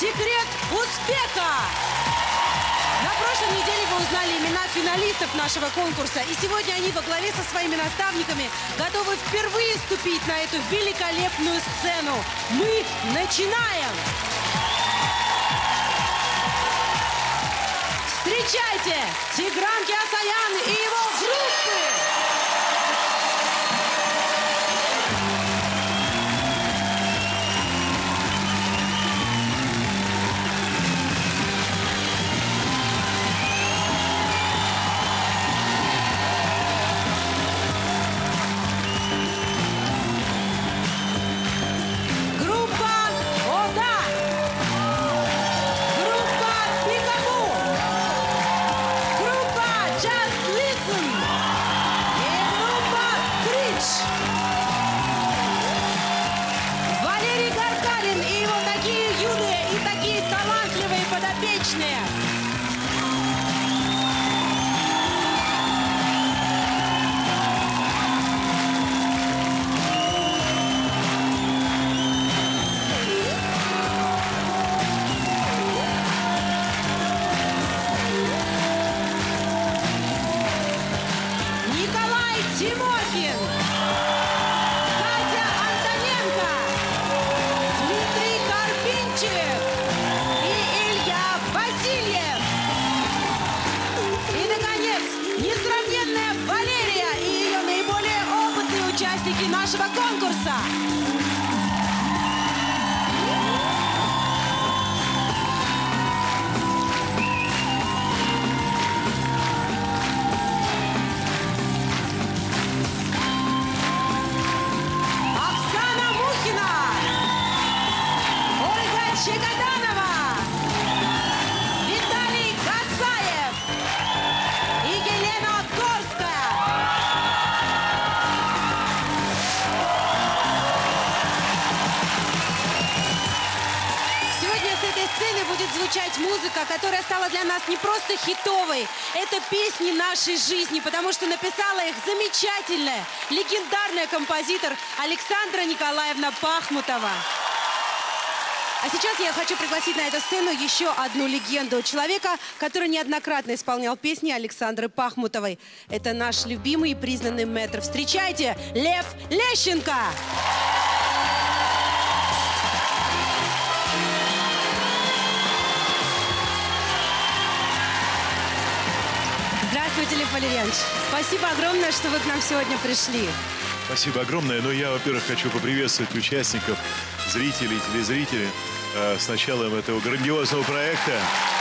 секрет успеха. На прошлой неделе вы узнали имена финалистов нашего конкурса. И сегодня они во главе со своими наставниками готовы впервые ступить на эту великолепную сцену. Мы начинаем! Встречайте, Тигран Кеосаян и его группы! Тимохин, Катя Антоненко, Дмитрий Карпинчик и Илья Васильев. И, наконец, несравненная Валерия и ее наиболее опытные участники нашего конкурса. Будет звучать музыка, которая стала для нас не просто хитовой. Это песни нашей жизни, потому что написала их замечательная, легендарная композитор Александра Николаевна Пахмутова. А сейчас я хочу пригласить на эту сцену еще одну легенду. Человека, который неоднократно исполнял песни Александры Пахмутовой. Это наш любимый и признанный мэтр. Встречайте, Лев Лещенко! Здравствуйте, Лев Валерьянович. Спасибо огромное, что вы к нам сегодня пришли. Спасибо огромное. Но я, во-первых, хочу поприветствовать участников, зрителей, телезрителей с началом этого грандиозного проекта.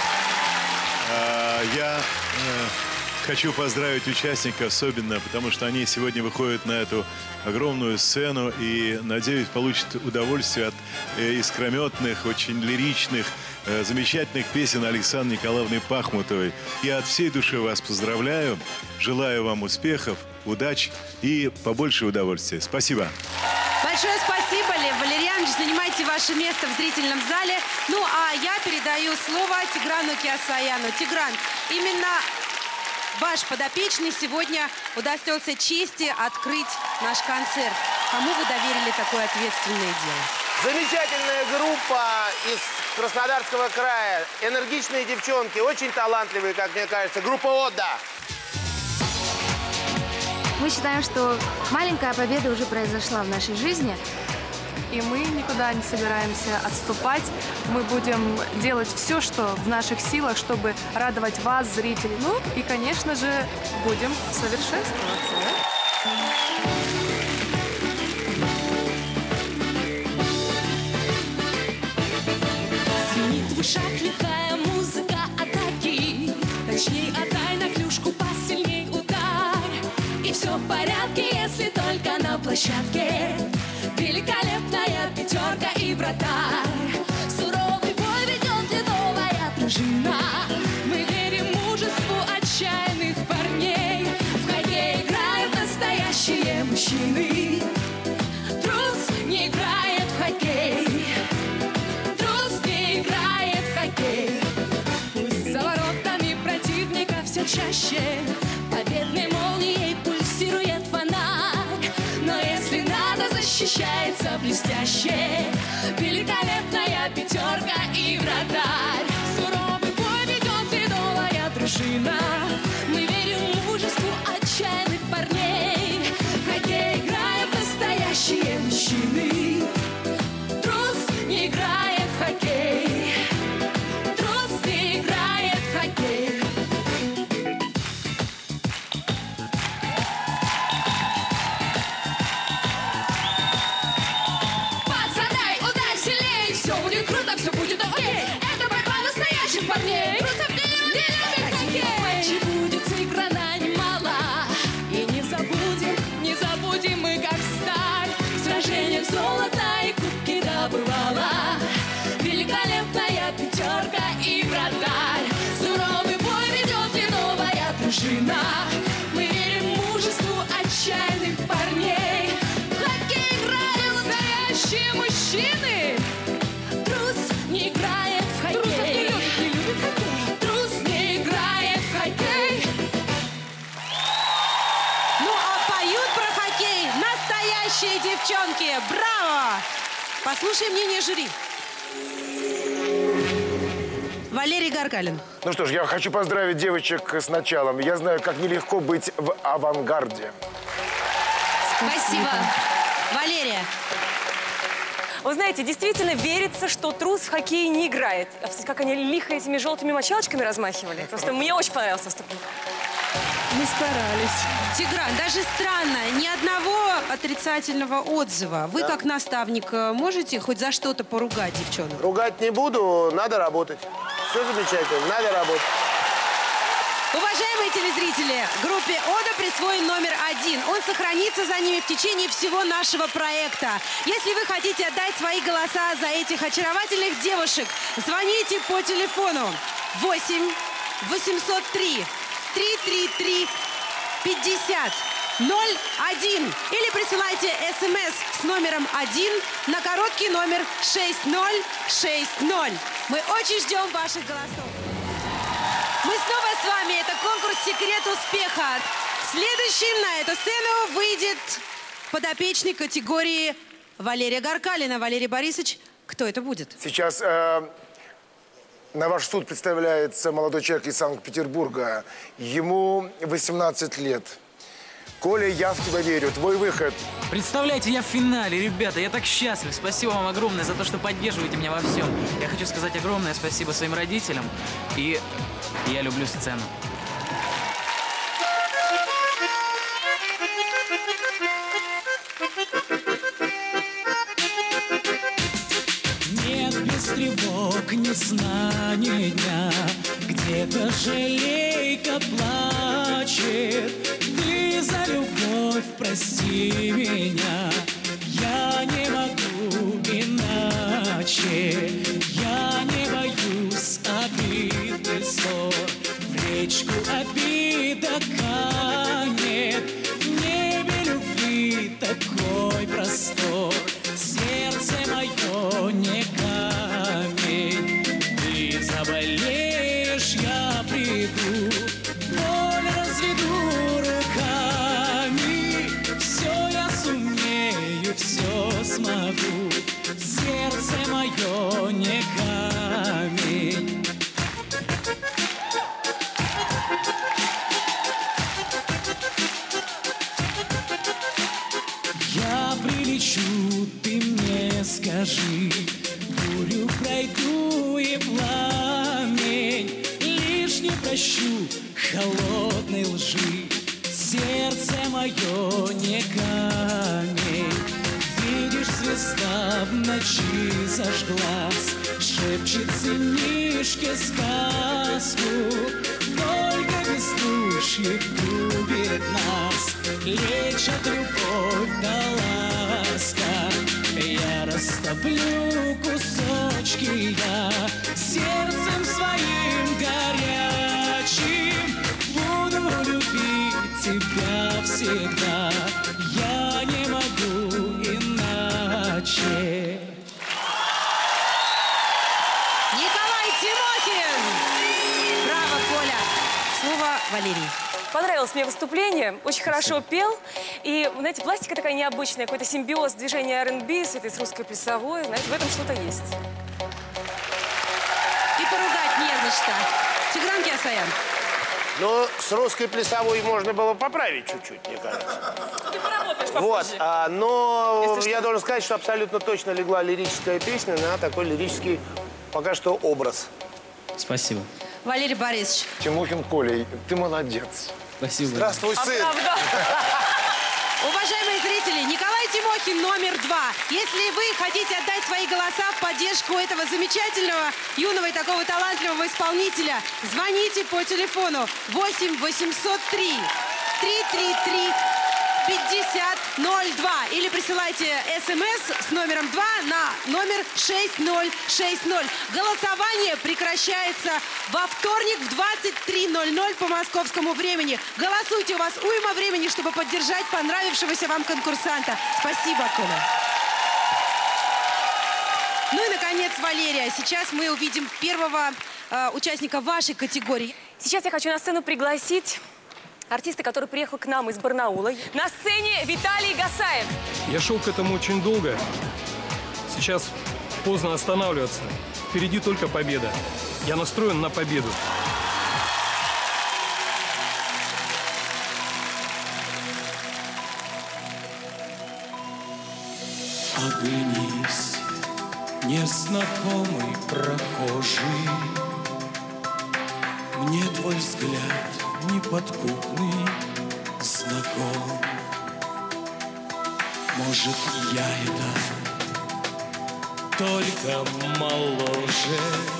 Я хочу поздравить участников особенно, потому что они сегодня выходят на эту огромную сцену и, надеюсь, получат удовольствие от искрометных, очень лиричных, замечательных песен Александры Николаевны Пахмутовой. Я от всей души вас поздравляю, желаю вам успехов, удач и побольше удовольствия. Спасибо. Большое спасибо, Лев Валерьянович. Занимайте ваше место в зрительном зале. Ну, а я передаю слово Тиграну Кеосаяну. Тигран, именно ваш подопечный сегодня удостоился чести открыть наш концерт. Кому вы доверили такое ответственное дело? Замечательная группа из Краснодарского края. Энергичные девчонки, очень талантливые, как мне кажется. Группа «Ода». Мы считаем, что маленькая победа уже произошла в нашей жизни. И мы никуда не собираемся отступать. Мы будем делать все, что в наших силах, чтобы радовать вас, зрителей. Ну и, конечно же, будем совершенствоваться. Звенит в ушах лихая музыка атаки. Точней, отдай на клюшку, посильней ударь. И все в порядке, если только на площадке великолепная пятерка и вратарь. Суровый бой ведет ледовая дружина. Мы верим мужеству отчаянных парней. В хоккей играют настоящие мужчины. Трус не играет в хоккей. Трус не играет в хоккей. Пусть за воротами противника все чаще победной молнией пульсирует фонарь. Но если надо защищать получается блестяще. Великолепная пятерка и вратарь. Суровый бой ведет и новая дружина. Мы верим в мужеству отчаянных парней. В хоккей играют настоящие мужчины. Трус не играет в хоккей. Трус не играет в хоккей. Пацаны, ударь сильней. Все будет круто, все будет окей. Это борьба настоящих парней. Трусов не любит хоккей. Матчей будет сыграно немало. И не забудем мы как сталь. В сражениях золото и кубки добывала. Великолепная пятерка и вратарь. Суровый бой ведет и новая дружина. Мы верим в мужеству отчаянных парней. В хоккей играют настоящие мужчины. Трус не играет в хоккей. Трусов не любит хоккей. Трус не играет в хоккей. Ну а поют про хоккей настоящие девчонки. Браво! Послушай мнение жюри. Валерий Гаркалин. Ну что ж, я хочу поздравить девочек с началом. Я знаю, как нелегко быть в авангарде. Спасибо. Валерия. Вы знаете, действительно верится, что трус в хоккей не играет. А как они лихо этими желтыми мочалочками размахивали. Просто мне очень понравился выступление. Мы старались. Тигран, даже странно, ни одного отрицательного отзыва. Вы, как наставник, можете хоть за что-то поругать девчонок? Ругать не буду, надо работать. Все замечательно, надо работать. Уважаемые телезрители, группе «Ода» присвоен номер 1. Он сохранится за ними в течение всего нашего проекта. Если вы хотите отдать свои голоса за этих очаровательных девушек, звоните по телефону 8 803 333 50 01 или присылайте СМС с номером 1 на короткий номер 6060. Мы очень ждем ваших голосов. Мы снова с вами. Это конкурс «Секрет успеха». Следующим на эту сцену выйдет подопечный категории Валерия Гаркалина. Валерий Борисович, кто это будет? Сейчас на ваш суд представляется молодой человек из Санкт-Петербурга. Ему 18 лет. Коля, я в тебя верю. Твой выход. Представляете, я в финале, ребята. Я так счастлив. Спасибо вам огромное за то, что поддерживаете меня во всем. Я хочу сказать огромное спасибо своим родителям. И я люблю сцену. Нет без тревог ни сна, ни дня. Где-то жалейка плачет. Ты за любовь прости меня. Я не могу иначе. Я не боюсь обид и ссор. В речку обида канет. В небе любви такой простор. Сердце мое не камень. Ты заболеешь, я приду. Боль разведу руками. Все я сумею, все смогу. Сердце мое не камень. Я прилечу, ты мне скажи. Бурю пройду и пламень. Лишь не прощу холодной лжи. Сердце мое не камень. Видишь, звезда в ночи зажглась. Шепчет сынишке сказку. Только бездушье губит нас. Лечат любовь да ласка. Я растоплю кусочки я. Сердцем своим горячим буду любить тебя всегда. Я не могу иначе. Николай Тимохин! Браво, Коля! Слово Валерий. Понравилось мне выступление, очень хорошо пел. И, знаете, пластика такая необычная, какой-то симбиоз движения R&B с русской плясовой. Знаете, в этом что-то есть. И поругать не за что. Тигран Кеосаян. Но с русской плясовой можно было поправить чуть-чуть, мне кажется. Ты поработаешь попозже. Вот, но я должен сказать, что абсолютно точно легла лирическая песня на такой лирический, пока что, образ. Спасибо. Валерий Борисович. Тимохин Коля, ты молодец. Спасибо. Здравствуй, сын. Уважаемые зрители, Николай Тимохин номер 2. Если вы хотите отдать свои голоса в поддержку этого замечательного, юного и такого талантливого исполнителя, звоните по телефону 8 803 333 5002 или присылайте смс с номером 2 на номер 6060. Голосование прекращается во вторник в 23:00 по московскому времени. Голосуйте, у вас уйма времени, чтобы поддержать понравившегося вам конкурсанта. Спасибо, Коля. Ну и, наконец, Валерия. Сейчас мы увидим первого участника вашей категории. Сейчас я хочу на сцену пригласить артиста, который приехал к нам из Барнаула. На сцене Виталий Гасаев. Я шел к этому очень долго. Сейчас поздно останавливаться. Впереди только победа. Я настроен на победу. Оглянись, незнакомый прохожий, мне твой взгляд неподкупный знаком. Может, я это только моложе.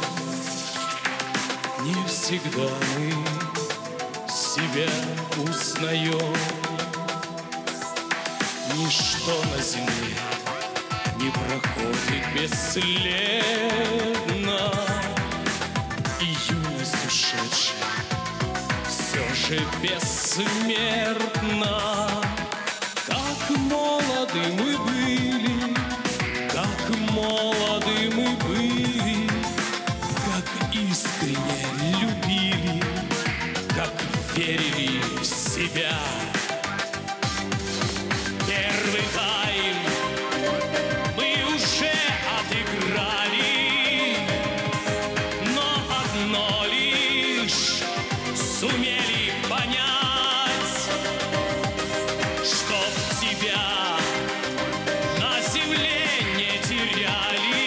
Не всегда мы себя узнаем. Ничто на земле не проходит бесследно. И юность ушедшая все же бессмертна. Как молоды мы были, как молоды мы были, как искренне любили, как верили в себя. Первый тайм мы уже отыграли, но одно лишь сумели понять, чтоб тебя на земле не теряли.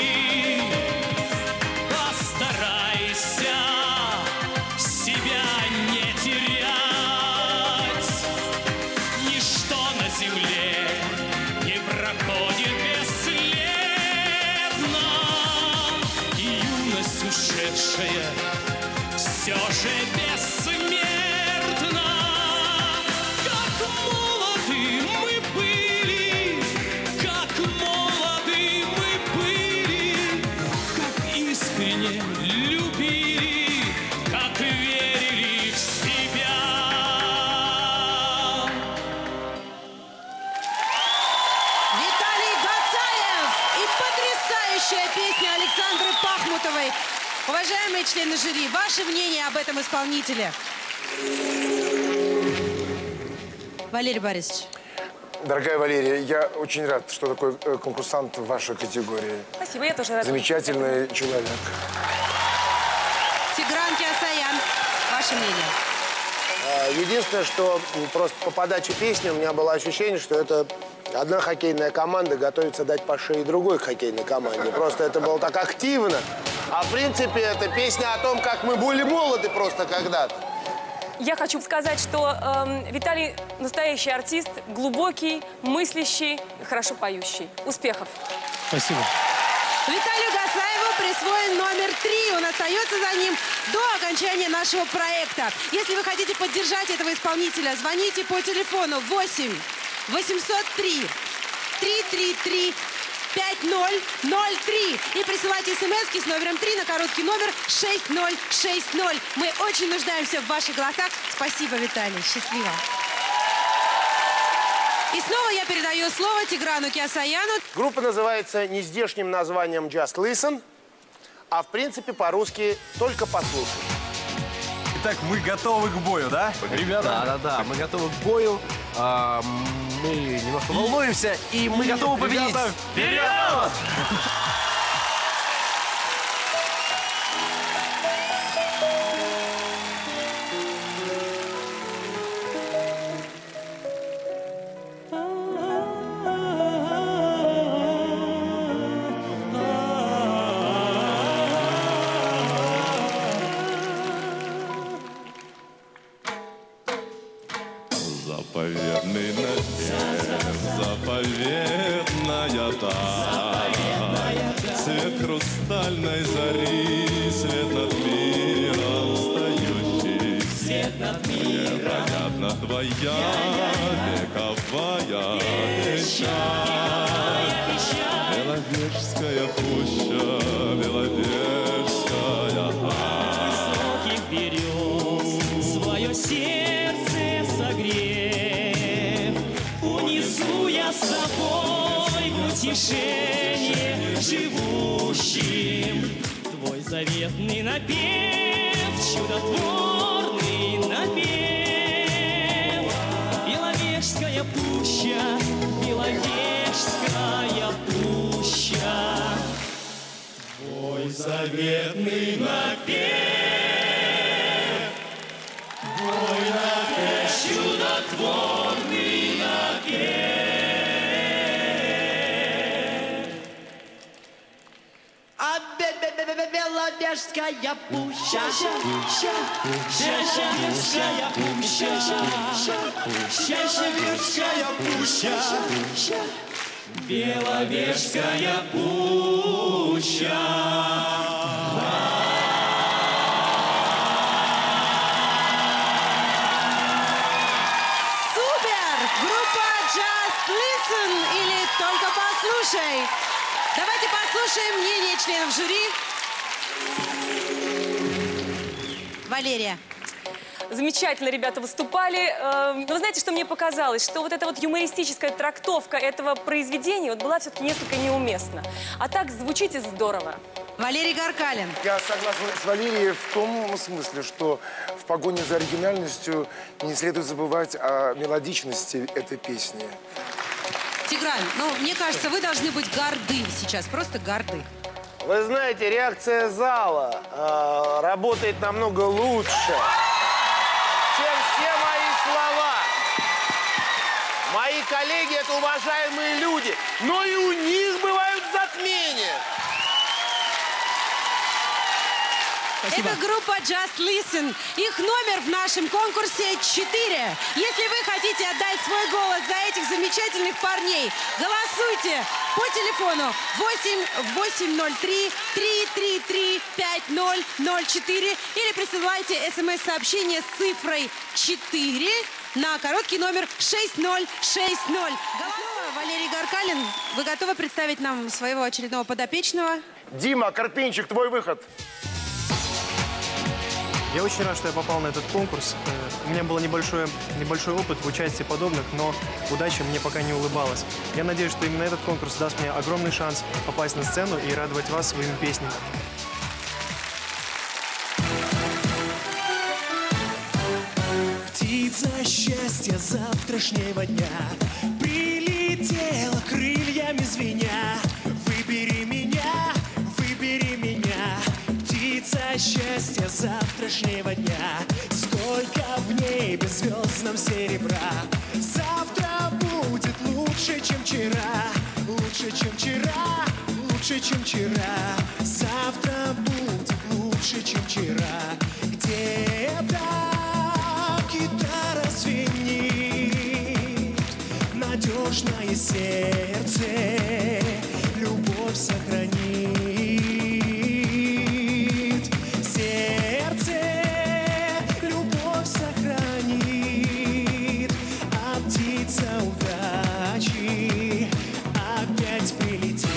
Постарайся себя не терять. Ничто на земле не проходит бесследно. И юность ушедшая все же бессмертна. Как молоды мы были, как молоды мы были, как искренне любили, как верили в себя. Виталий Гасаев и потрясающая песня Александры Пахмутовой. Уважаемые члены жюри, ваше мнение об этом исполнителе? Валерий Борисович. Дорогая Валерия, я очень рад, что такой конкурсант в вашей категории. Спасибо, я тоже рада. Замечательный человек. Тигран Кеосаян, ваше мнение? Единственное, что просто по подаче песни у меня было ощущение, что это одна хоккейная команда готовится дать по шее другой хоккейной команде. Просто это было так активно. А в принципе, это песня о том, как мы были молоды просто когда-то. Я хочу сказать, что Виталий настоящий артист, глубокий, мыслящий, хорошо поющий. Успехов! Спасибо. Виталию Гасаеву присвоен номер 3. Он остается за ним до окончания нашего проекта. Если вы хотите поддержать этого исполнителя, звоните по телефону 8 803 333 5003 и присылайте смс с номером 3 на короткий номер 6060. Мы очень нуждаемся в ваших голосах. Спасибо, Виталий. Счастливо. И снова я передаю слово Тиграну Кеосаяну. Группа называется нездешним названием Just Listen, а в принципе по-русски «Только послушай». Итак, мы готовы к бою, да? Ребята? Да, мы готовы к бою. Мы немножко волнуемся, и мы готовы победить. Ребята, вперед! Заповедный напев, заповедная даль, свет хрустальной зари, свет над миром встающий, свет над миром, понятна твоя вековая печаль. Беловежская пуща, Беловежская Высоких берез свое сердце согрев, унесу я с собой в утешение живущим твой заветный напев, чудотворный напев. Беловежская пуща, Беловежская пуща, твой заветный напев. Твой напев, чудотворный напев. А Беловежская пуща, Беловежская пуща, Беловежская пуща, Беловежская пуща. Или только послушай. Давайте послушаем мнение членов жюри. Валерия. Замечательно ребята выступали. Но вы знаете, что мне показалось? Что вот эта вот юмористическая трактовка этого произведения вот была все-таки несколько неуместна. А так звучите здорово. Валерий Гаркалин. Я согласен с Валерией в том смысле, что в погоне за оригинальностью не следует забывать о мелодичности этой песни. Тигран, ну, мне кажется, вы должны быть горды сейчас, просто горды. Вы знаете, реакция зала работает намного лучше, чем все мои слова. Мои коллеги — это уважаемые люди, но и у них бывают затмения. Спасибо. Это группа Just Listen. Их номер в нашем конкурсе 4. Если вы хотите отдать свой голос за этих замечательных парней, голосуйте по телефону 8-803-333-5004 или присылайте смс-сообщение с цифрой 4 на короткий номер 6060. Валерий Гаркалин, вы готовы представить нам своего очередного подопечного? Дима, Карпинчик, твой выход. Я очень рад, что я попал на этот конкурс. У меня был небольшой опыт в участии подобных, но удача мне пока не улыбалась. Я надеюсь, что именно этот конкурс даст мне огромный шанс попасть на сцену и радовать вас своими песнями. Птица счастья завтрашнего дня прилетела крыльями звеня. Выбери меня, выбери меня. Птица счастья завтрашнего дня. Сколько в небе звездном серебра. Завтра будет лучше, чем вчера. Лучше, чем вчера, лучше, чем вчера. Завтра будет лучше, чем вчера. Где-то гитара звенит, надежное сердце любовь сохранит. Сердце любовь сохранит, а птица удачи опять прилетит.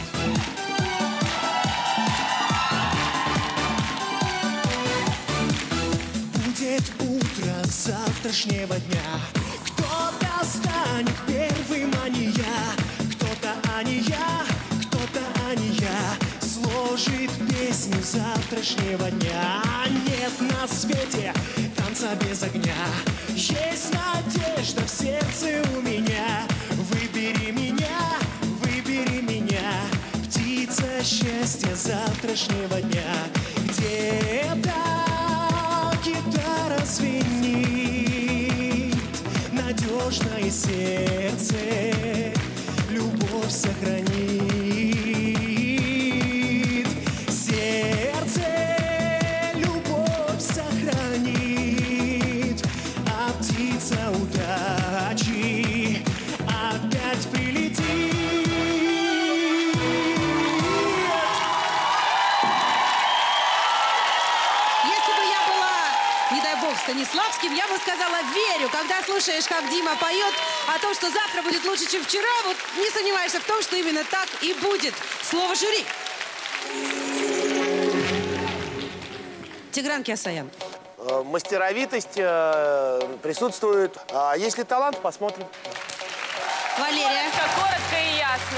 Будет утро завтрашнего дня. Кто-то станет первым, а не я. Кто-то, а не я. Кто-то, а не я. Сложно предложит песню завтрашнего дня. Нет на свете танца без огня. Есть надежда в сердце у меня. Выбери меня, птица счастья завтрашнего дня. Где-то гитара звенит, надежное сердце любовь сохранит. Сердце любовь сохранит, а птица удачи опять прилетит. Станиславским, я бы сказала, верю, когда слушаешь, как Дима поет о том, что завтра будет лучше, чем вчера, вот не сомневаешься в том, что именно так и будет. Слово жюри. Тигран Кеосаян. Мастеровитость присутствует. А если талант, посмотрим. Валерия. Коротко и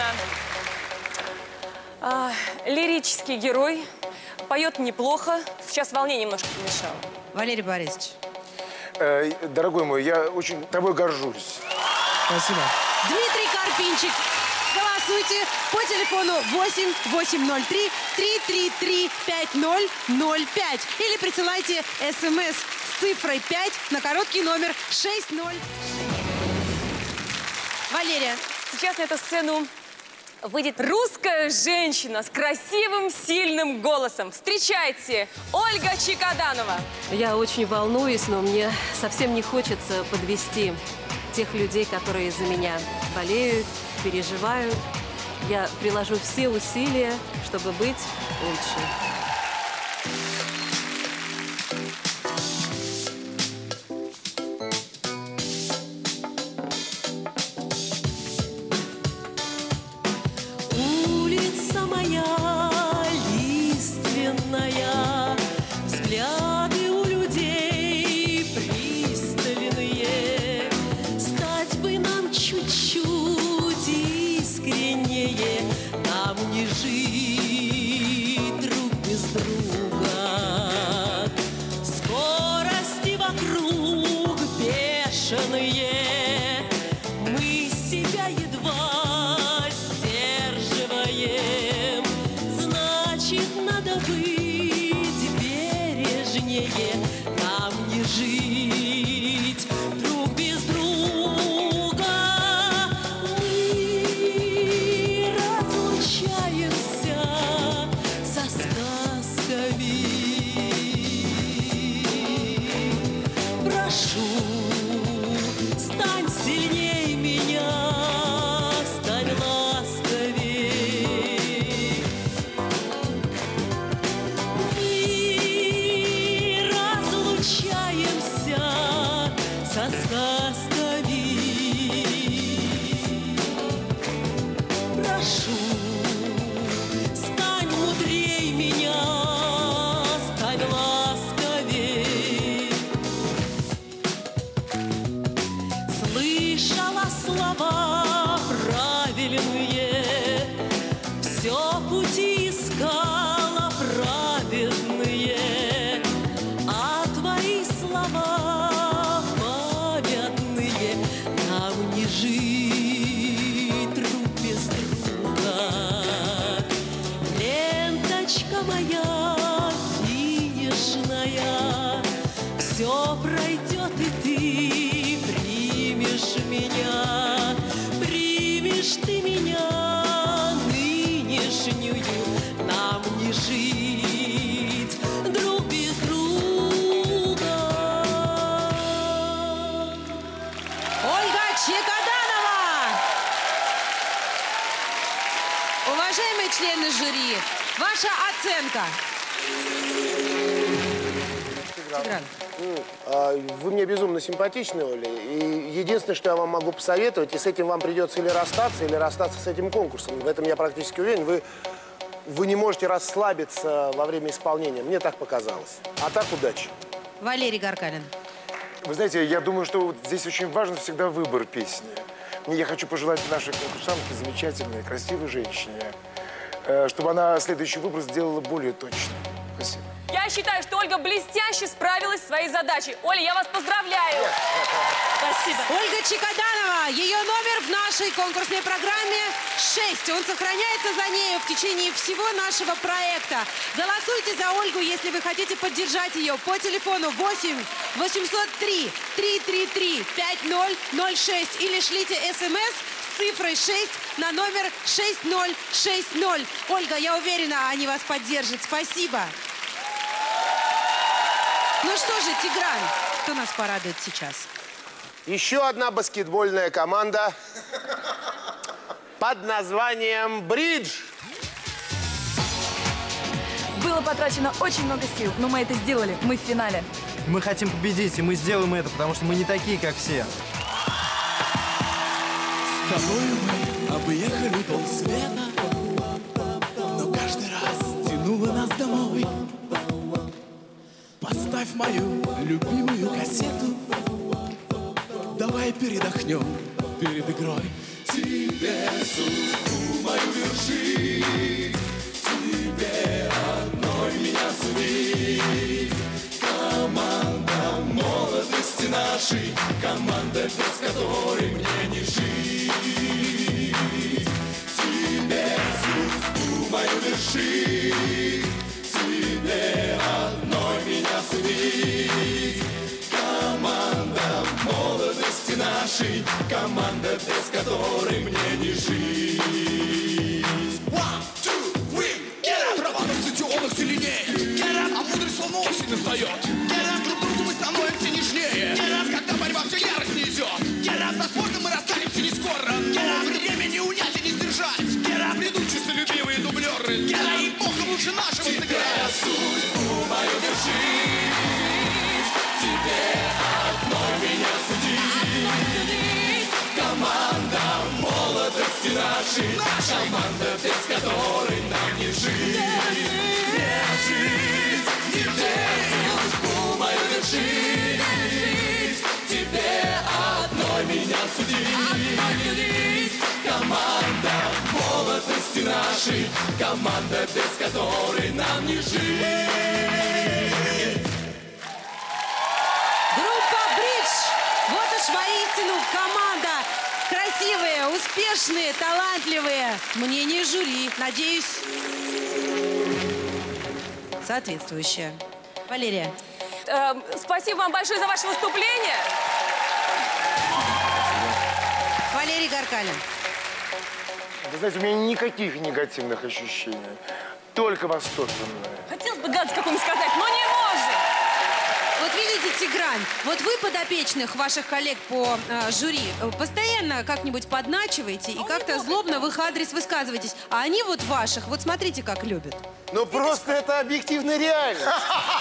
ясно. Лирический герой. Поет неплохо. Сейчас волнение немножко помешало. Валерий Борисович. Дорогой мой, я очень тобой горжусь. Спасибо. Дмитрий Карпинчик. Голосуйте по телефону 8803 333 5005 или присылайте СМС с цифрой 5 на короткий номер 60. Валерия. Сейчас на эту сцену выйдет русская женщина с красивым, сильным голосом. Встречайте, Ольга Чекаданова. Я очень волнуюсь, но мне совсем не хочется подвести тех людей, которые за меня болеют, переживают. Я приложу все усилия, чтобы быть лучше. Взгляды у людей пристальные. Стать бы нам чуть-чуть искреннее. Нам не жить друг без друга. Скорости вокруг бешеные. Мы себя едва сдерживаем. Значит, надо быть бережнее. Нам не жить друг без друга. Мы разлучаемся со сказками. Прошу, стань сильней меня, стань ласковей. Мы разлучаемся со сказками. Прошу, стань мудрей меня, стань ласковей. Слышала слова правильные, все пути искала праведные, а твои слова памятные. Нам не жить друг без друга. Ленточка моя финишная, все пройдет, и ты примешь меня. Примешь ты меня нынешнюю. Нам не жить друг без друга. Ольга Чекаданова! Уважаемые члены жюри, ваша оценка. Тигран. Вы мне безумно симпатичны, Оля. И единственное, что я вам могу посоветовать, и с этим вам придется или расстаться с этим конкурсом. В этом я практически уверен. Вы не можете расслабиться во время исполнения. Мне так показалось. А так удачи. Валерий Гаркалин. Вы знаете, я думаю, что вот здесь очень важен всегда выбор песни. Я хочу пожелать нашей конкурсантке, замечательной, красивой женщине, чтобы она следующий выбор сделала более точно. Спасибо. Я считаю, что Ольга блестяще справилась со своей задачей. Оля, я вас поздравляю. Спасибо. Ольга Чикаданова. Ее номер в нашей конкурсной программе 6. Он сохраняется за нею в течение всего нашего проекта. Голосуйте за Ольгу, если вы хотите поддержать ее по телефону 8 803 333 5006 или шлите СМС с цифрой 6 на номер 6060. Ольга, я уверена, они вас поддержат. Спасибо. Ну что же, Тигран, кто нас порадует сейчас? Еще одна баскетбольная команда под названием «Бридж». Было потрачено очень много сил, но мы это сделали. Мы в финале. Мы хотим победить, и мы сделаем это, потому что мы не такие, как все. С тобой мы объехали полсвета, но каждый раз тянуло нас домой. Поставь мою любимую кассету, давай передохнем перед игрой. Тебе судьбу мою вершить, тебе одной меня судить. Команда молодости нашей, команда, без которой мне не жить. Тебе судьбу мою вершить, тебе одной меня судить. Команда молодости нашей, команда, без которой мне не жить. One, two, three, get up! Трава на стадионах зеленеет, get up! А мудрость словно осень настает, get up! Друг другу мы становимся нежнее, get up! Когда борьба все ярость несет, get up! За спортом мы расстанемся не скоро, get up! Время не унять и не сдержать, get up! Придут чистолюбивые дублеры, get up! И Богом лучше нашего сыграть. Судьбу мою держись, тебе одной меня судить. Команда молодости нашей, команда, без которой нам не жить. Не жить, тебе судьбу мою держись, тебе одной меня судить. Команда молодости нашей, команда, без которой нам не жить. Группа «Бридж». Вот уж воистину команда. Красивые, успешные, талантливые. Мнение жюри, надеюсь, соответствующее. Валерия. Спасибо вам большое за ваше выступление. Валерий Гаркалин. Вы знаете, у меня никаких негативных ощущений. Только восторженные. Хотелось бы гадость какую-нибудь сказать, но не может. Вот видите, Тигран, вот вы подопечных ваших коллег по жюри постоянно как-нибудь подначиваете и как-то злобно в их адрес высказываетесь. А они вот ваших, вот смотрите, как любят. Ну просто это объективно реально.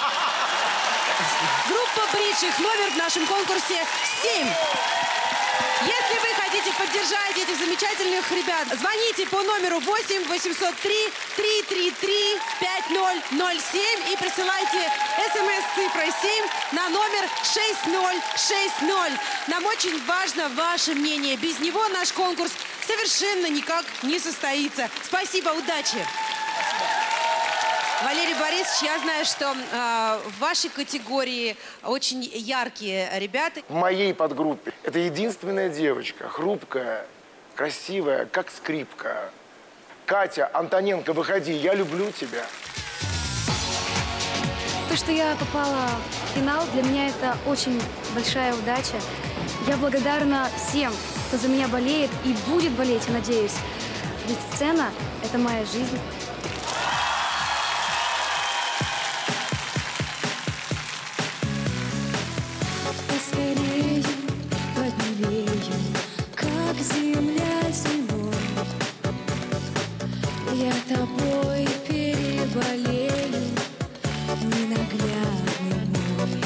Группа «Бридж», их номер в нашем конкурсе 7. Если вы хотите поддержать этих замечательных ребят, звоните по номеру 8 803 333 5007 и присылайте смс с цифрой 7 на номер 6060. Нам очень важно ваше мнение. Без него наш конкурс совершенно никак не состоится. Спасибо, удачи! Валерий Борисович, я знаю, что в вашей категории очень яркие ребята. В моей подгруппе это единственная девочка, хрупкая, красивая, как скрипка. Катя, Антоненко, выходи, я люблю тебя. То, что я попала в финал, для меня это очень большая удача. Я благодарна всем, кто за меня болеет и будет болеть, я надеюсь. Ведь сцена – это моя жизнь. Постарею, побелею, как земля зимой. Я тобой переболею, ненаглядный мой.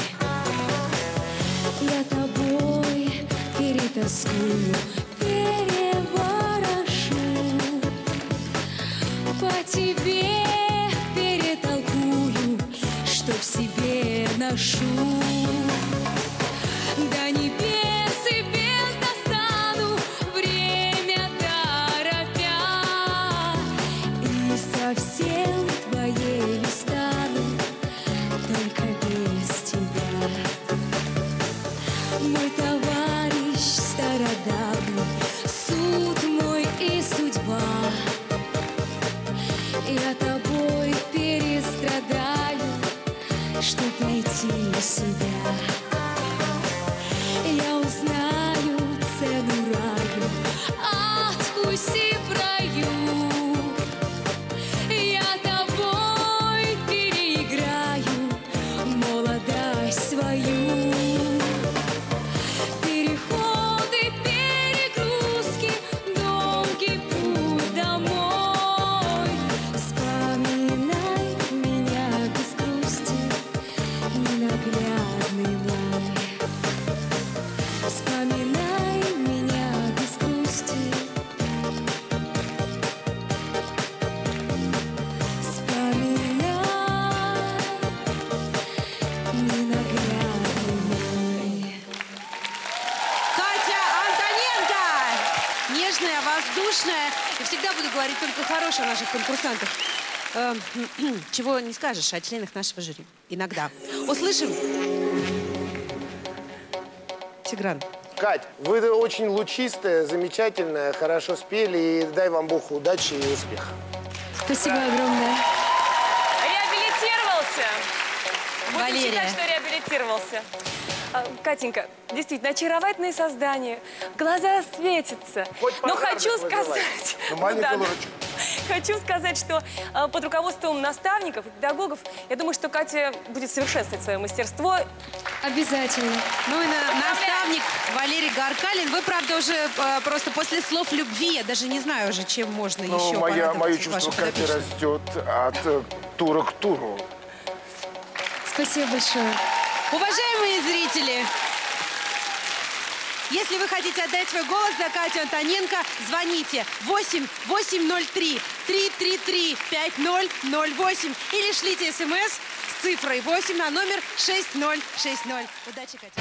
Я тобой перетаскую, переворошу, по тебе перетолкую, что в себе ношу. До небес и без достану, время торопя, и Я узнаю цену раю, откусив раю. Я тобой переиграю молодость свою. Переходы, перегрузки, долгий путь домой. Вспоминай меня без грусти, ненаглядный мой. Вспоминай меня без грусти. Катя Антоненко! Нежная, воздушная. И всегда буду говорить только хорошее о наших конкурсантах. Чего не скажешь о членах нашего жюри. Иногда. Услышим? Тигран. Кать, вы очень лучистая, замечательная, хорошо спели. И дай вам Бог удачи и успеха. Спасибо огромное. Реабилитировался. Будем Валерия. считать, что реабилитировался. Катенька, действительно, очаровательное создание. Глаза светятся. Но хочу сказать... Хочу сказать, что под руководством наставников и педагогов, я думаю, что Катя будет совершенствовать свое мастерство. Обязательно. Ну и наставник Валерий Гаркалин. Вы, правда, уже просто после слов любви, я даже не знаю уже, чем можно еще порадовать Мое чувство ваших Кати подопечных. растет от тура к туру. Спасибо большое. Уважаемые зрители, если вы хотите отдать свой голос за Катю Антоненко, звоните 8-803-333-5008 или шлите смс с цифрой 8 на номер 6060. Удачи, Катя.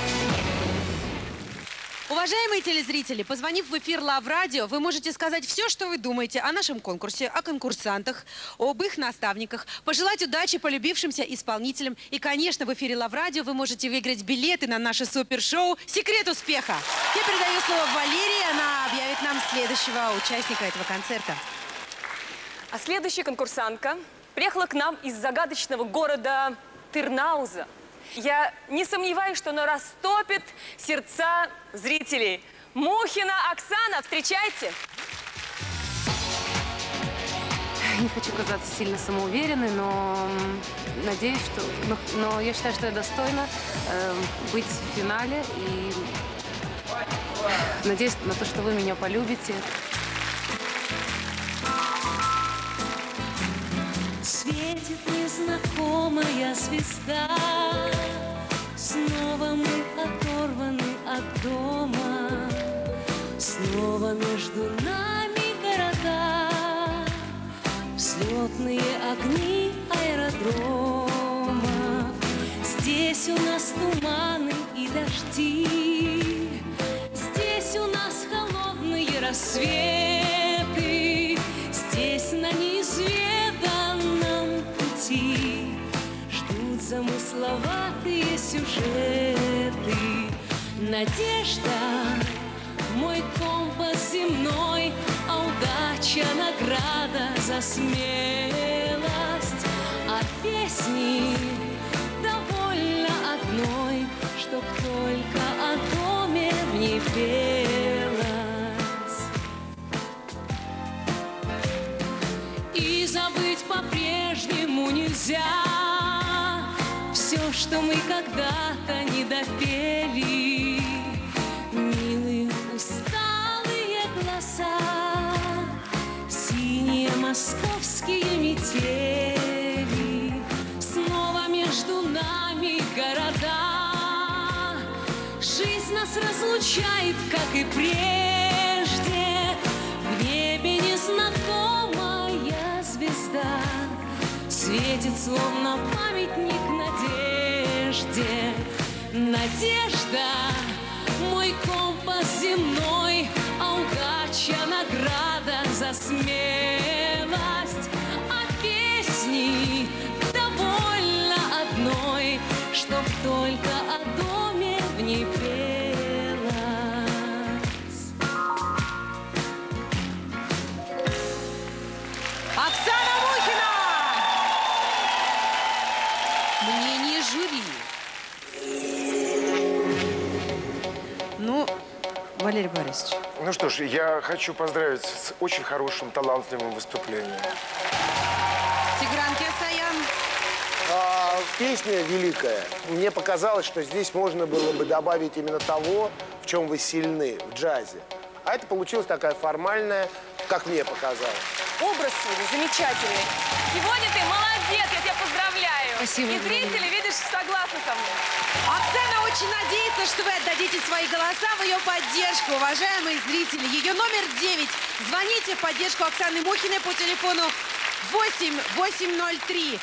Уважаемые телезрители, позвонив в эфир Love Radio, вы можете сказать все, что вы думаете о нашем конкурсе, о конкурсантах, об их наставниках, пожелать удачи полюбившимся исполнителям. И, конечно, в эфире Love Radio вы можете выиграть билеты на наше супершоу «Секрет успеха». Я передаю слово Валерии, она объявит нам следующего участника этого концерта. А следующая конкурсантка приехала к нам из загадочного города Тырнауза. Я не сомневаюсь, что она растопит сердца зрителей. Мухина Оксана, встречайте! Не хочу казаться сильно самоуверенной, но надеюсь, что... Но я считаю, что я достойна быть в финале. И надеюсь на то, что вы меня полюбите. Светит незнакомая звезда. Снова мы оторваны от дома. Снова между нами города. Взлетные огни аэродрома. Здесь у нас туманы и дожди. Здесь у нас холодные рассветы. Здесь на неизведанном пути ждут замысловатые сюжеты. Надежда, мой компас земной, а удача награда за смелость. А песни довольно одной, чтоб только о доме в ней пелось. И забыть по-прежнему нельзя все, что мы когда-то не допели. Милые усталые глаза, синие московские метели. Снова между нами города. Жизнь нас разлучает, как и прежде. В небе незнакомая звезда светит, словно памятник надежде. Надежда, мой компас земной, а удача награда за смелость. А песни довольно одной, чтоб только о доме в ней пелось. Оксана Мухина! Мнение жюри. Валерий Борисович. Ну что ж, я хочу поздравить с очень хорошим, талантливым выступлением. Тигран Кесаян. Песня великая. Мне показалось, что здесь можно было бы добавить именно того, в чем вы сильны, в джазе. А это получилась такая формальная, как мне показалось. Образ сегодня замечательный. Сегодня ты молодец, я тебя поздравляю. Спасибо. И зрители, видишь, согласны со мной. Оксана очень надеется, что вы отдадите свои голоса в ее поддержку, уважаемые зрители. Ее номер 9. Звоните в поддержку Оксаны Мухиной по телефону 8-803-333-5009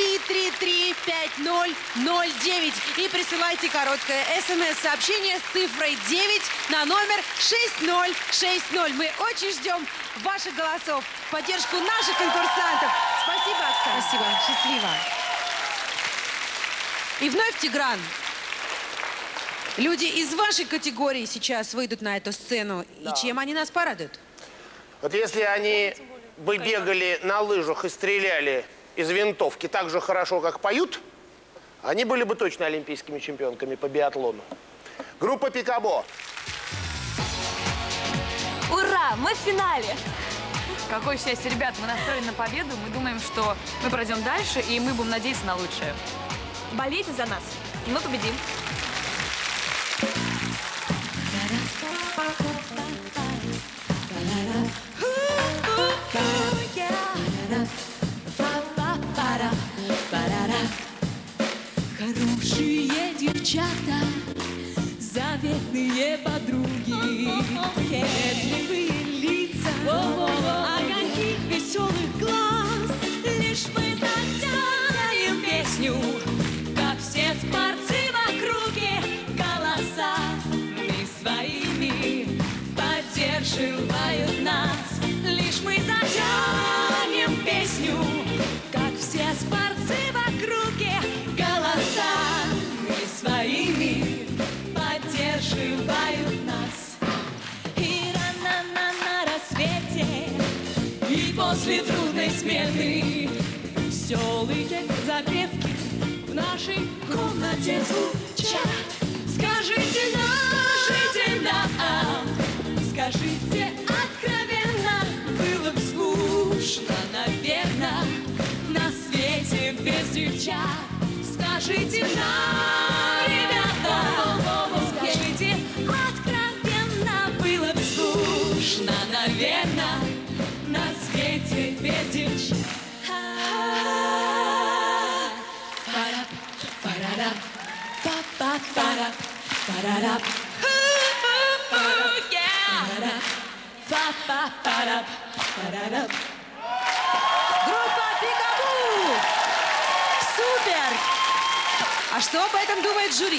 и присылайте короткое СМС-сообщение с цифрой 9 на номер 6060. Мы очень ждем ваших голосов в поддержку наших конкурсантов. Спасибо, Оксана. Спасибо. Счастливо. И вновь Тигран. Люди из вашей категории сейчас выйдут на эту сцену. Да. И чем они нас порадуют? Вот если они бы бегали на лыжах и стреляли из винтовки так же хорошо, как поют, они были бы точно олимпийскими чемпионками по биатлону. Группа «Пикабо». Ура! Мы в финале! Какое счастье, ребят, мы настроены на победу. Мы думаем, что мы пройдем дальше, и мы будем надеяться на лучшее. Болейте за нас, и мы победим. Хорошие девчата, заветные подруги, приветливые лица, огоньки веселых глаз. Лишь мы затянем песню, как все спорцы в округе, голосами своими поддерживают нас. Лишь мы затянем песню, как все спорцы в округе, голосами своими поддерживают нас. И рано на рассвете, и после трудной смены веселые запевки в нашей комнате звучат. Скажите нам, скажите откровенно, было бы скучно, наверное, на свете без девчат. Скажите нам, ребята, скажите откровенно, было бы скучно, наверное, на свете без девчат. Группа «Пикабу». Супер! А что об этом думает жюри?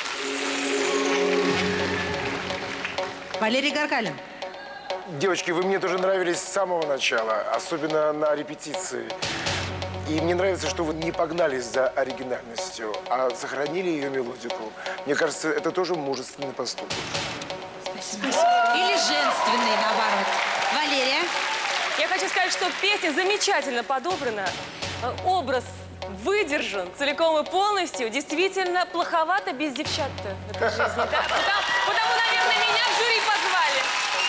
Валерий Гаркалин. Девочки, вы мне тоже нравились с самого начала, особенно на репетиции. И мне нравится, что вы не погнались за оригинальностью, а сохранили ее мелодику. Мне кажется, это тоже мужественный поступок. Спасибо. Или женственный, наоборот. Валерия. Я хочу сказать, что песня замечательно подобрана. Образ выдержан целиком и полностью. Действительно, плоховато без девчат-то в этой жизни. Да? Потому, наверное, меня в жюри позвали.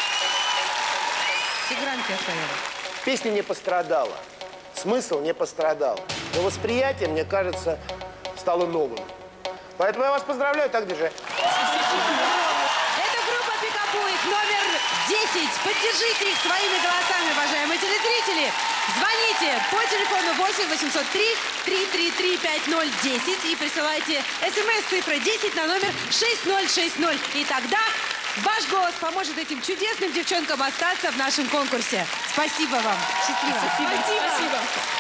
Тигран Кесаян. Песня не пострадала, смысл не пострадал. Но восприятие, мне кажется, стало новым. Поэтому я вас поздравляю, так держи. Это группа «Пикабу», их номер 10. Поддержите их своими голосами, уважаемые телезрители. Звоните по телефону 8-803-333-5010 и присылайте смс с цифрой 10 на номер 6060. И тогда ваш голос поможет этим чудесным девчонкам остаться в нашем конкурсе. Спасибо вам. Счастливо. Спасибо.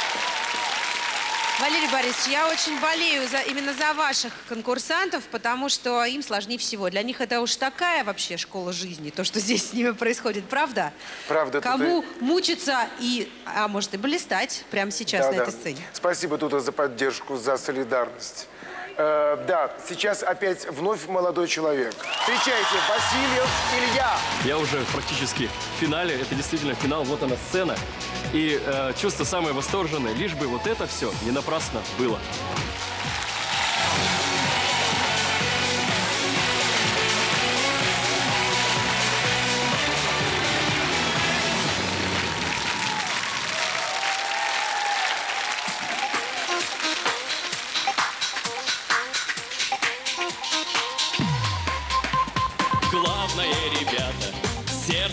Валерий Борисович, я очень болею именно за ваших конкурсантов, потому что им сложнее всего. Для них это уж такая вообще школа жизни, то, что здесь с ними происходит, правда? Правда. Кому мучиться а может и блистать прямо сейчас на этой сцене. Спасибо, Тута, за поддержку, за солидарность. Да, сейчас опять вновь молодой человек. Встречайте, Васильев Илья. Я уже практически в финале. Это действительно финал. Вот она сцена. И чувство самое восторженное. Лишь бы вот это все не напрасно было.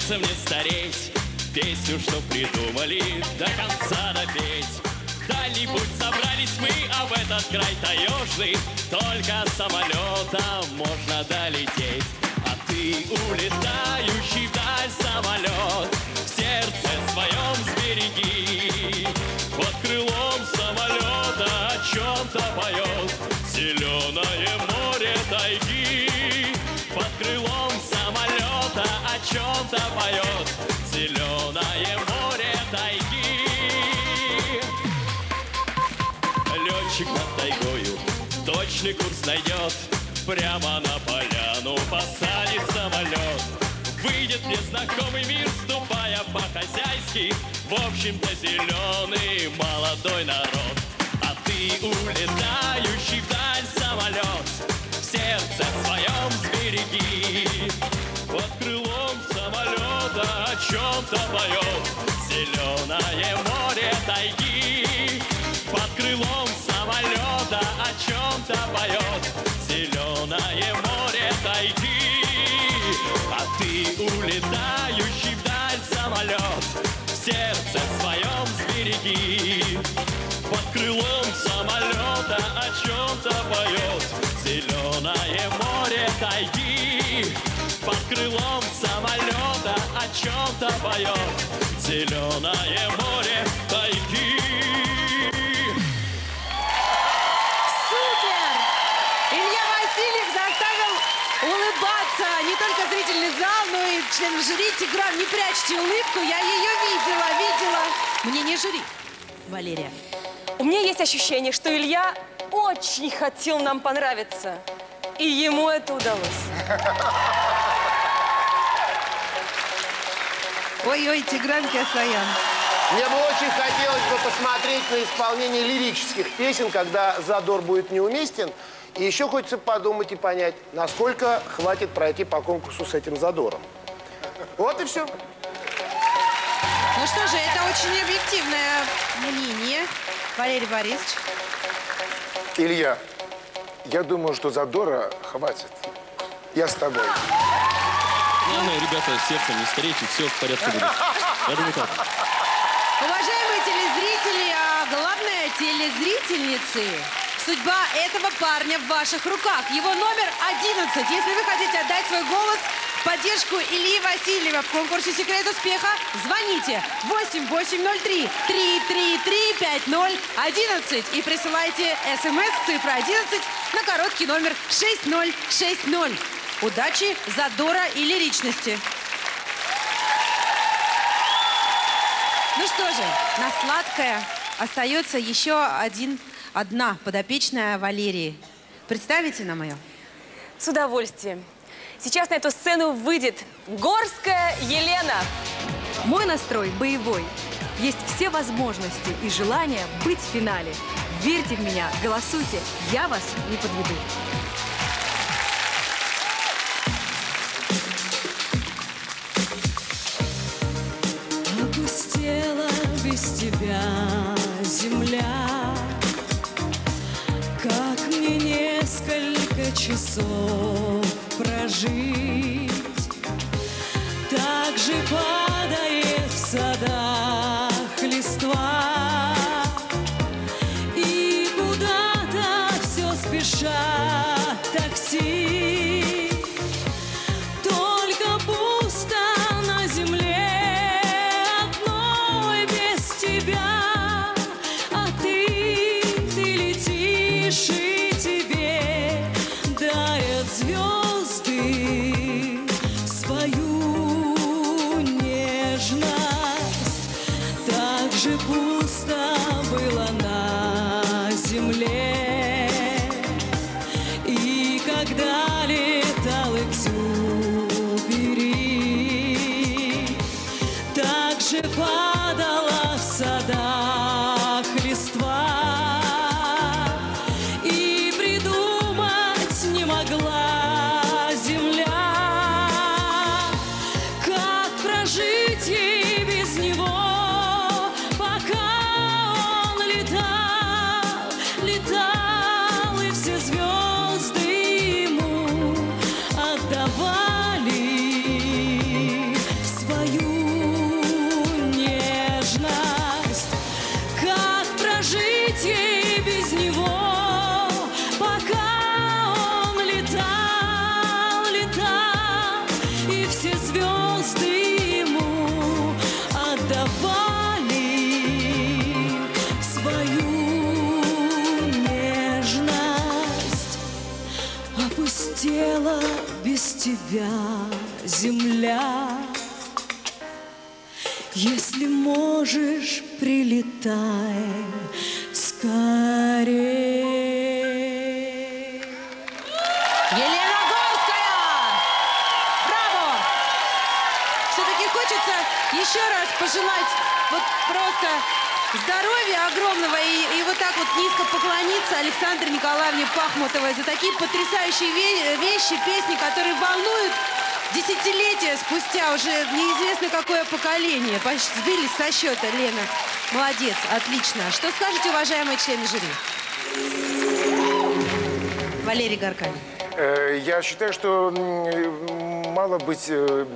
сердцем не стареть, песню, что придумали, до конца допеть. В дальний путь собрались мы, а в этот край таежный только самолетом можно долететь. А ты, улетающий вдаль самолет, в сердце своем сбереги. Под крылом самолета о чем-то поет зеленое море тайги. Под крылом самолета о чем-то поет зеленое море тайги. Летчик над тайгою точный курс найдет, прямо на поляну посадит самолет. Выйдет в незнакомый мир, ступая по-хозяйски, в общем-то зеленый молодой народ. А ты, улетающий вдаль самолет, в сердце своем сбереги. Под крылом самолета о чем-то поет зеленое море тайги. Под крылом самолета о чем-то поет зеленое море тайги. А ты, улетающий вдаль самолет, в сердце своем сбереги. Под крылом самолета о чем-то поет зеленое море тайги. Под крылом самолета о чем-то поет зеленое море тайги. Супер! Илья Васильев заставил улыбаться не только зрительный зал, но и членов жюри. Тигран, не прячьте улыбку, я ее видела. Мнение жюри. Валерия. У меня есть ощущение, что Илья очень хотел нам понравиться. И ему это удалось. Ой-ой, Тигран Касаян. Мне бы очень хотелось бы посмотреть на исполнение лирических песен, когда задор будет неуместен. И еще хочется подумать и понять, насколько хватит пройти по конкурсу с этим задором. Вот и все. Ну что же, это очень объективное мнение. Валерий Борисович. Илья, я думаю, что задора хватит. Я с тобой. Главное, ребята, сердцем не старейте, все в порядке будет. Я думаю, так. Уважаемые телезрители, а главное, телезрительницы, судьба этого парня в ваших руках. Его номер 11. Если вы хотите отдать свой голос в поддержку Ильи Васильева в конкурсе «Секрет успеха», звоните 8803-333-5011 и присылайте смс цифра 11 на короткий номер 6060. Удачи, задора и лиричности. Ну что же, на сладкое остается еще одна подопечная Валерии. Представите нам ее? С удовольствием. Сейчас на эту сцену выйдет Горская Елена. Мой настрой боевой. Есть все возможности и желание быть в финале. Верьте в меня, голосуйте, я вас не подведу. Опустела без тебя земля, как мне несколько часов прожить. Так же падает в садах листва, и куда-то все спешат такси. Только пусто на земле одной без тебя, а ты летишь, и тебе дарят звезды свою без тебя, земля. Если можешь, прилетай скорее. Елена Горская! Браво! Все-таки хочется еще раз пожелать вот просто здоровья огромного и вот так вот низко поклониться Александре Николаевне Пахмутовой за такие потрясающие вещи, песни, которые волнуют десятилетия спустя уже неизвестно какое поколение. Почти сбились со счета, Лена. Молодец, отлично. Что скажете, уважаемые члены жюри? Валерий Горкань. Я считаю, что мало быть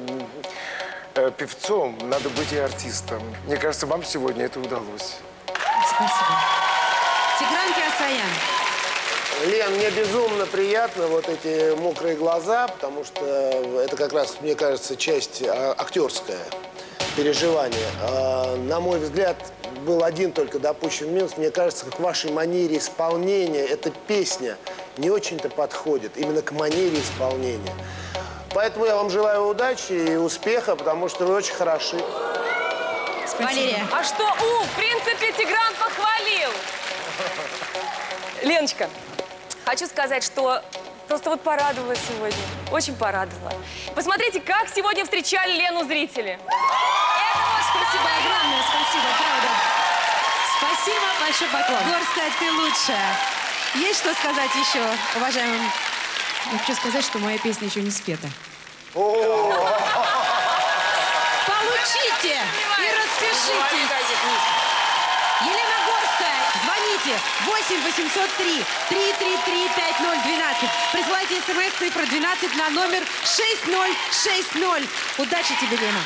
певцом, надо быть и артистом. Мне кажется, вам сегодня это удалось. Спасибо. Тигран Кеосаян. Лен, мне безумно приятно вот эти мокрые глаза, потому что это как раз, мне кажется, часть актерская, переживания. На мой взгляд, был один только допущен минус. Мне кажется, к вашей манере исполнения эта песня не очень-то подходит именно к манере исполнения. Поэтому я вам желаю удачи и успеха, потому что вы очень хороши. Валерия. А что, в принципе, Тигран похвалил. Леночка, хочу сказать, что просто вот порадовала сегодня. Очень порадовала. Посмотрите, как сегодня встречали Лену зрители. Спасибо огромное, спасибо, правда. Спасибо, большой поклон. Горская, ты лучшая. Есть что сказать еще, уважаемым? Я хочу сказать, что моя песня еще не спета. Получите и распишитесь. Елена Горская, звоните 8-803-333-5012. Присылайте смс цифра 12 на номер 6060. Удачи тебе, Лена.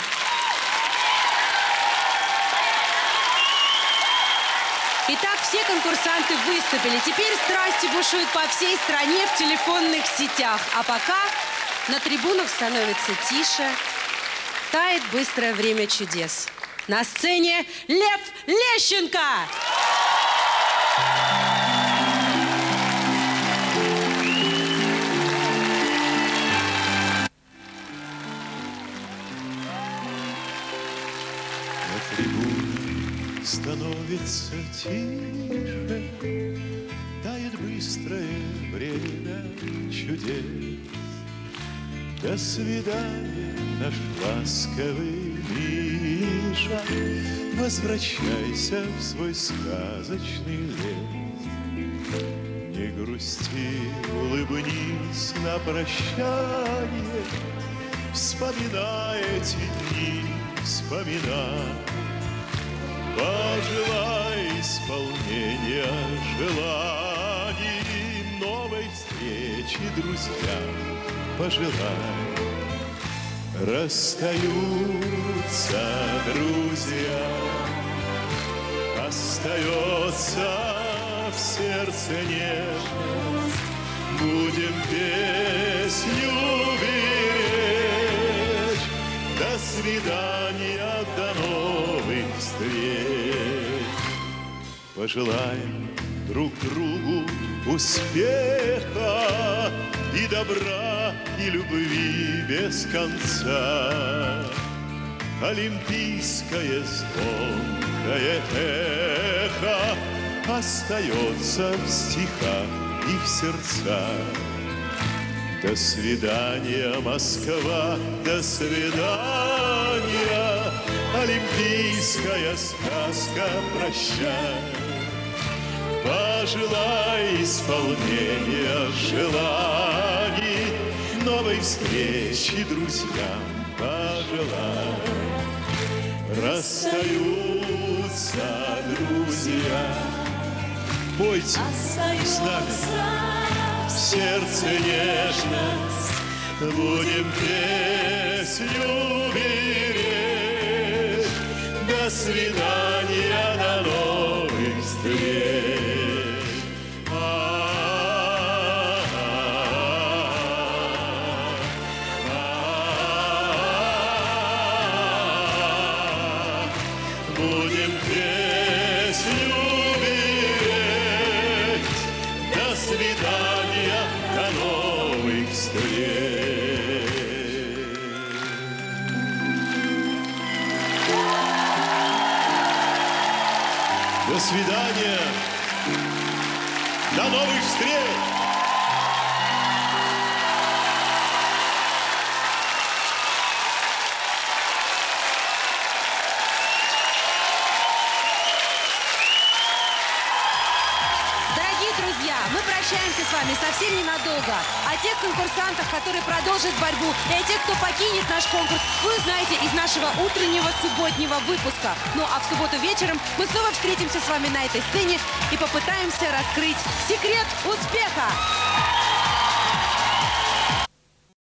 Итак, все конкурсанты выступили. Теперь страсти бушуют по всей стране в телефонных сетях. А пока на трибунах становится тише, тает быстрое время чудес. На сцене Лев Лещенко! На трибуне становится тише, тает быстрое время чудес. До свидания, наш ласковый Миша, возвращайся в свой сказочный лес. Не грусти, улыбнись на прощание, вспоминай эти дни, вспоминай. Пожелай исполнения желаний, новой встречи, друзья, пожелай. Расстаются друзья, остается в сердце нежность. Будем песню беречь. До свидания, до новых встреч. Пожелаем друг другу успеха и добра, и любви без конца. Олимпийское звонкое эхо остается в стихах и в сердцах. До свидания, Москва, до свидания, олимпийская сказка, прощай. Пожелай исполнения желаний, новой встречи друзьям пожелай. Расстаются друзья, пойте с нами, в сердце нежность, будем песню беречь. До свидания, до новых встреч. Будем песню беречь. До свидания, до новых встреч. До свидания. До новых встреч. Друзья, мы прощаемся с вами совсем ненадолго. А тех конкурсантов, которые продолжат борьбу, и тех, кто покинет наш конкурс, вы узнаете из нашего утреннего субботнего выпуска. Ну а в субботу вечером мы снова встретимся с вами на этой сцене и попытаемся раскрыть секрет успеха.